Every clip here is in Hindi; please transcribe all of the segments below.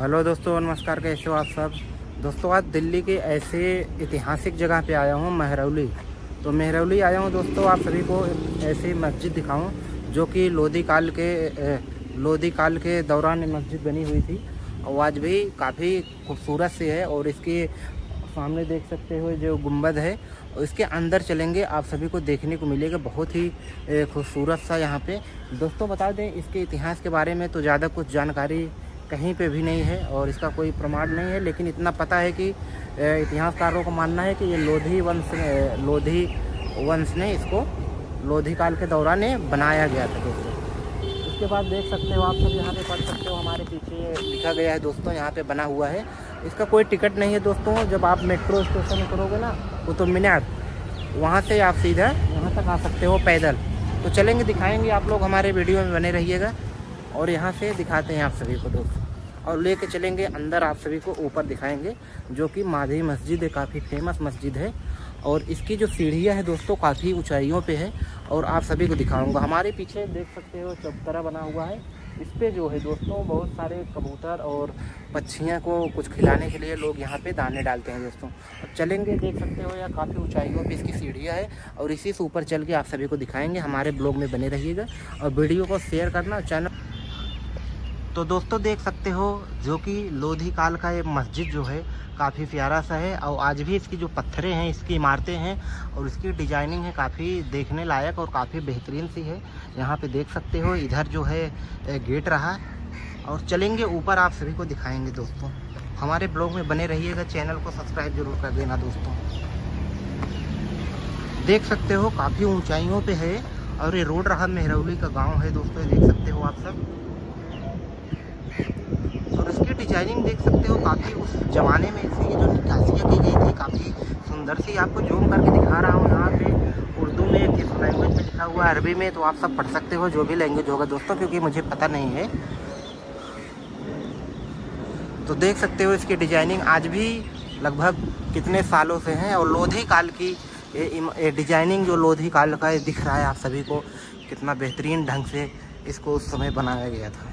हेलो दोस्तों, नमस्कार। कैसे हो आप सब दोस्तों? आज दिल्ली के ऐसे ऐतिहासिक जगह पे आया हूँ, महरौली। तो महरौली आया हूँ दोस्तों, आप सभी को ऐसी मस्जिद दिखाऊं जो कि लोधी काल के दौरान मस्जिद बनी हुई थी और आज भी काफ़ी खूबसूरत सी है। और इसके सामने देख सकते हो जो गुंबद है, और इसके अंदर चलेंगे आप सभी को देखने को मिलेगा बहुत ही खूबसूरत सा। यहाँ पे दोस्तों बता दें, इसके इतिहास के बारे में तो ज़्यादा कुछ जानकारी कहीं पे भी नहीं है और इसका कोई प्रमाण नहीं है, लेकिन इतना पता है कि इतिहासकारों का मानना है कि ये लोधी वंश ने इसको लोधी काल के दौरान बनाया गया था दोस्तों। उसके बाद देख सकते हो आप सब, यहाँ पे पढ़ सकते हो, हमारे पीछे लिखा गया है दोस्तों, यहाँ पे बना हुआ है। इसका कोई टिकट नहीं है दोस्तों। जब आप मेट्रो स्टेशन में करोगे ना कुतुब मीनार, वहाँ से आप सीधा यहाँ तक आ सकते हो पैदल। तो चलेंगे, दिखाएंगे, आप लोग हमारे वीडियो में बने रहिएगा। और यहाँ से दिखाते हैं आप सभी को दोस्तों, और लेके चलेंगे अंदर, आप सभी को ऊपर दिखाएंगे, जो कि माधी मस्जिद है, काफ़ी फेमस मस्जिद है। और इसकी जो सीढ़ियाँ है दोस्तों काफ़ी ऊंचाइयों पे है, और आप सभी को दिखाऊंगा। हमारे पीछे देख सकते हो चबूतरा बना हुआ है। इस पे जो है दोस्तों बहुत सारे कबूतर और पक्षियों को कुछ खिलाने के लिए लोग यहाँ पे दाने डालते हैं दोस्तों। अब चलेंगे, देख सकते हो यार काफ़ी ऊंचाइयों पे इसकी सीढ़ियाँ है, और इसी से ऊपर चल के आप सभी को दिखाएंगे। हमारे ब्लॉग में बने रहिएगा और वीडियो को शेयर करना, चैनल। तो दोस्तों देख सकते हो जो कि लोधी काल का ये मस्जिद जो है काफ़ी प्यारा सा है, और आज भी इसकी जो पत्थरें हैं, इसकी इमारतें हैं और इसकी डिजाइनिंग है काफ़ी देखने लायक और काफ़ी बेहतरीन सी है। यहाँ पे देख सकते हो इधर जो है गेट रहा। और चलेंगे ऊपर, आप सभी को दिखाएंगे दोस्तों। हमारे ब्लॉग में बने रहिएगा, चैनल को सब्सक्राइब जरूर कर देना दोस्तों। देख सकते हो काफ़ी ऊँचाइयों पर है, और ये रोड रहा महरौली का गाँव है दोस्तों, देख सकते हो आप सब। और इसकी डिजाइनिंग देख सकते हो काफ़ी उस जमाने में इसकी जो नक्काशियाँ की गई थी काफ़ी सुंदर सी। आपको जूम करके दिखा रहा हूँ। यहाँ पे उर्दू में किस लैंग्वेज में लिखा हुआ है, अरबी में, तो आप सब पढ़ सकते हो, जो भी लैंग्वेज होगा दोस्तों, क्योंकि मुझे पता नहीं है। तो देख सकते हो इसकी डिजाइनिंग आज भी लगभग कितने सालों से हैं। और लोधी काल की ये डिजाइनिंग जो लोधी काल का दिख रहा है आप सभी को, कितना बेहतरीन ढंग से इसको उस समय बनाया गया था।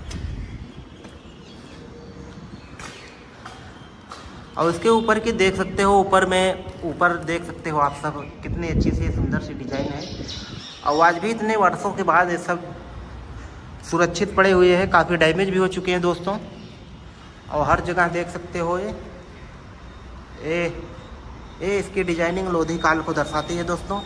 और इसके ऊपर की देख सकते हो, ऊपर देख सकते हो आप सब, कितनी अच्छी सी सुंदर सी डिजाइन है। और आज भी इतने वर्षों के बाद ये सब सुरक्षित पड़े हुए हैं, काफ़ी डैमेज भी हो चुके हैं दोस्तों। और हर जगह देख सकते हो ये इसकी डिजाइनिंग लोधी काल को दर्शाती है दोस्तों।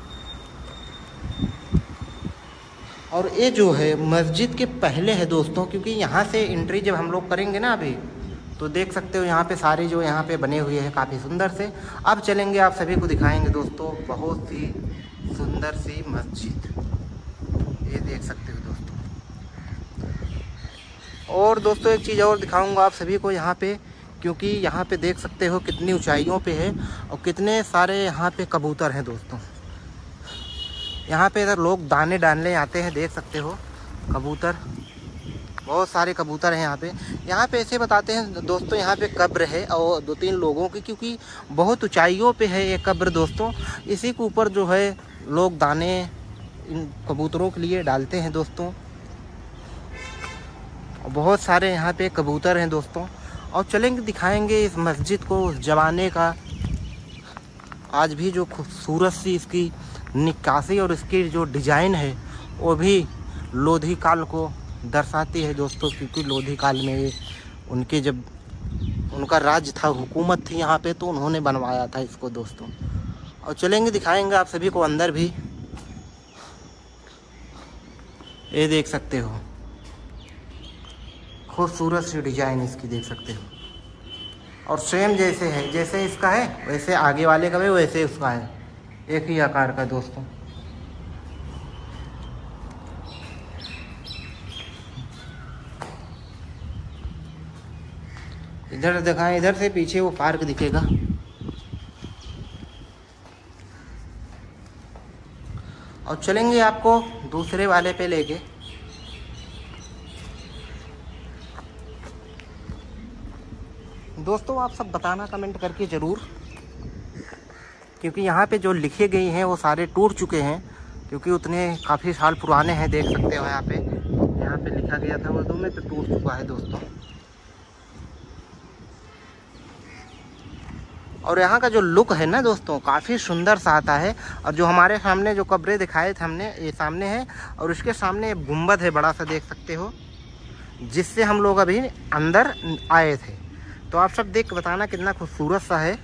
और ये जो है मस्जिद के पहले है दोस्तों, क्योंकि यहाँ से एंट्री जब हम लोग करेंगे ना अभी, तो देख सकते हो यहाँ पे सारे जो यहाँ पे बने हुए हैं काफ़ी सुंदर से। अब चलेंगे, आप सभी को दिखाएंगे दोस्तों बहुत ही सुंदर सी मस्जिद, ये देख सकते हो दोस्तों। और दोस्तों एक चीज़ और दिखाऊंगा आप सभी को यहाँ पे, क्योंकि यहाँ पे देख सकते हो कितनी ऊंचाइयों पे है और कितने सारे यहाँ पे कबूतर हैं दोस्तों। यहाँ पे इधर लोग दाने डालने आते हैं, देख सकते हो कबूतर, बहुत सारे कबूतर हैं यहाँ पे। यहाँ पे ऐसे बताते हैं दोस्तों, यहाँ पे कब्र है और 2-3 लोगों की, क्योंकि बहुत ऊंचाइयों पे है ये कब्र दोस्तों। इसी के ऊपर जो है लोग दाने इन कबूतरों के लिए डालते हैं दोस्तों। बहुत सारे यहाँ पे कबूतर हैं दोस्तों। और चलेंगे, दिखाएंगे इस मस्जिद को उस ज़माने का। आज भी जो खूबसूरत सी इसकी नक्काशी और इसकी जो डिज़ाइन है वो भी लोधी काल को दर्शाती है दोस्तों, क्योंकि लोधी काल में उनके जब उनका राज था, हुकूमत थी यहाँ पे, तो उन्होंने बनवाया था इसको दोस्तों। और चलेंगे, दिखाएंगे आप सभी को अंदर भी। ये देख सकते हो खूबसूरत सी डिजाइन इसकी, देख सकते हो। और सेम जैसे है, जैसे इसका है वैसे आगे वाले का भी वैसे उसका है, एक ही आकार का दोस्तों। इधर दिखाएं, इधर से पीछे वो पार्क दिखेगा। और चलेंगे आपको दूसरे वाले पे लेके। दोस्तों आप सब बताना कमेंट करके ज़रूर, क्योंकि यहाँ पे जो लिखे गए हैं वो सारे टूट चुके हैं, क्योंकि उतने काफ़ी साल पुराने हैं। देख सकते हो यहाँ पे लिखा गया था उर्दू में, तो टूट चुका है दोस्तों। और यहाँ का जो लुक है ना दोस्तों काफ़ी सुंदर सा आता है। और जो हमारे सामने जो कब्रें दिखाए थे हमने, ये सामने है और उसके सामने एक गुंबद है बड़ा सा, देख सकते हो, जिससे हम लोग अभी अंदर आए थे। तो आप सब देख के बताना कितना खूबसूरत सा है।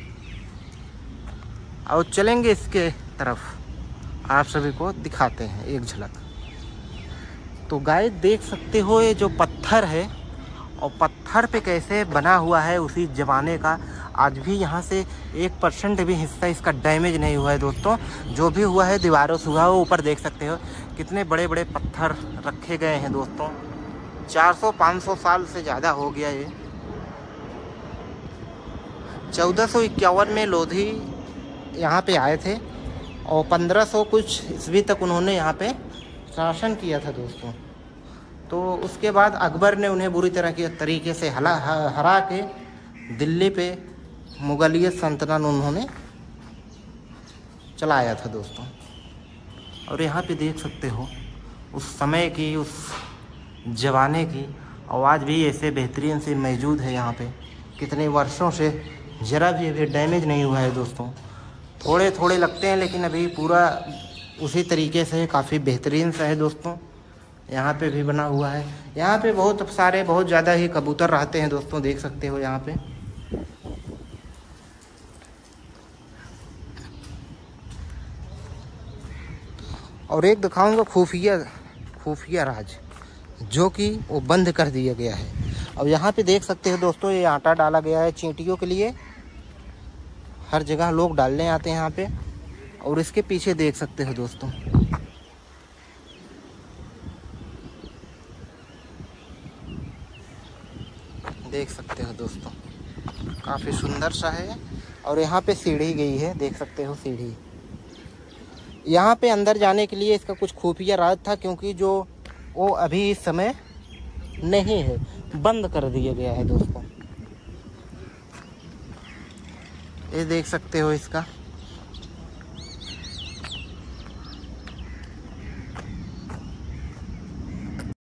और चलेंगे इसके तरफ, आप सभी को दिखाते हैं एक झलक। तो गाइस देख सकते हो ये जो पत्थर है, और पत्थर पे कैसे बना हुआ है उसी ज़माने का। आज भी यहाँ से 1% भी हिस्सा इसका डैमेज नहीं हुआ है दोस्तों। जो भी हुआ है दीवारों से हुआ है। ऊपर देख सकते हो कितने बड़े बड़े पत्थर रखे गए हैं दोस्तों। 400-500 साल से ज़्यादा हो गया ये। 1451 में लोधी यहाँ पे आए थे और 1500 कुछ ईस्वी तक उन्होंने यहाँ पे शासन किया था दोस्तों। तो उसके बाद अकबर ने उन्हें बुरी तरह के तरीके से हरा के दिल्ली पे मुगलिया सल्तनत उन्होंने चलाया था दोस्तों। और यहाँ पे देख सकते हो उस समय की, उस ज़माने की आवाज़ भी ऐसे बेहतरीन से मौजूद है यहाँ पे। कितने वर्षों से ज़रा भी अभी डैमेज नहीं हुआ है दोस्तों। थोड़े थोड़े लगते हैं लेकिन अभी पूरा उसी तरीके से काफ़ी बेहतरीन सा है दोस्तों। यहाँ पे भी बना हुआ है। यहाँ पे बहुत सारे, बहुत ज़्यादा ही कबूतर रहते हैं दोस्तों, देख सकते हो यहाँ पे। और एक दिखाऊंगा खुफिया राज, जो कि वो बंद कर दिया गया है। और यहाँ पे देख सकते हो दोस्तों, ये आटा डाला गया है चींटियों के लिए। हर जगह लोग डालने आते हैं यहाँ पे। और इसके पीछे देख सकते हो दोस्तों, देख सकते हो दोस्तों, काफ़ी सुंदर सा है। और यहाँ पे सीढ़ी गई है, देख सकते हो सीढ़ी। यहाँ पे अंदर जाने के लिए इसका कुछ खुफिया राज था, क्योंकि जो वो अभी इस समय नहीं है, बंद कर दिया गया है दोस्तों। ये देख सकते हो इसका